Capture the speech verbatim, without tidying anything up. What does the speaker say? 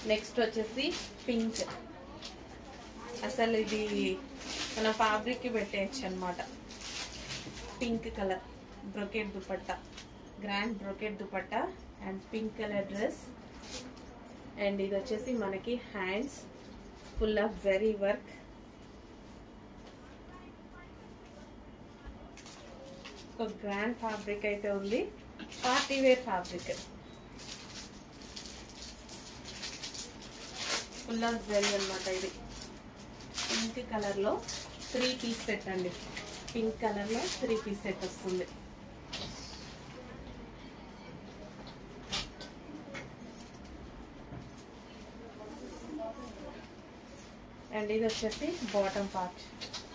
Next వచ్చేసి pink. అసలు ఇది మన ఫ్యాబ్రిక్ పెట్టేయచ్చు అనమాట. Pink colour brocade dupatta, grand brocade dupatta and pink colour dress. And ఇది వచ్చేసి మనకి hands full of zari work. ఒక గ్రాండ్ ఫ్యాబ్రిక్ అయితే ఉంది, party wear fabric. Full of zari అనమాట. ఇది పింక్ కలర్ లో త్రీ పీస్ సెట్ అండి. పింక్ కలర్ లో త్రీ పీస్ సెట్ వస్తుంది. అండ్ ఇది వచ్చేసి బాటమ్ పార్ట్.